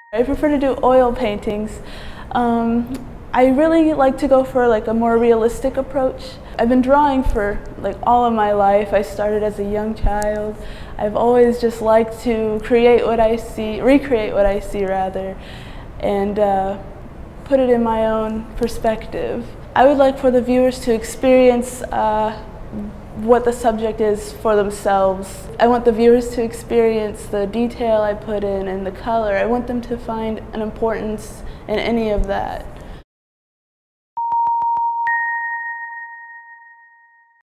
I prefer to do oil paintings. I really like to go for a more realistic approach. I've been drawing for all of my life. I started as a young child. I've always just liked to recreate what I see rather, and put it in my own perspective. I would like for the viewers to experience what the subject is for themselves. I want the viewers to experience the detail I put in and the color. I want them to find an importance in any of that.